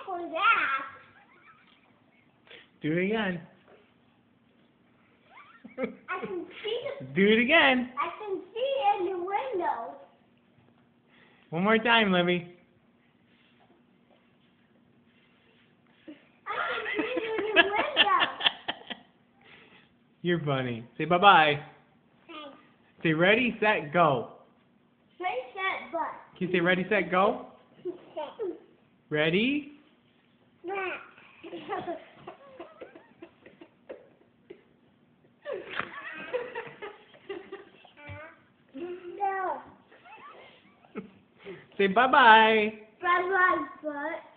heck was that? Do it again. I can see Do it again. I can see in the window. One more time, Libby. I can see it in the window. You're funny. Say bye-bye. Thanks. Say ready, set, go. Place that butt. Can you say ready, set, go? Ready? No. Say bye-bye. Bye-bye, butt.